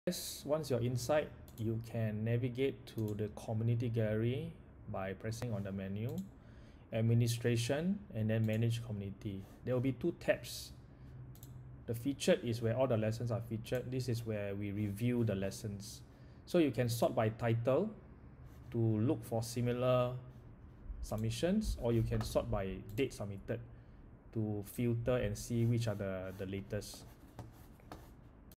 Once you're inside, you can navigate to the community gallery by pressing on the menu, administration, and then manage community. There will be two tabs. The featured is where all the lessons are featured. This is where we review the lessons. So you can sort by title to look for similar submissions, or you can sort by date submitted to filter and see which are the latest.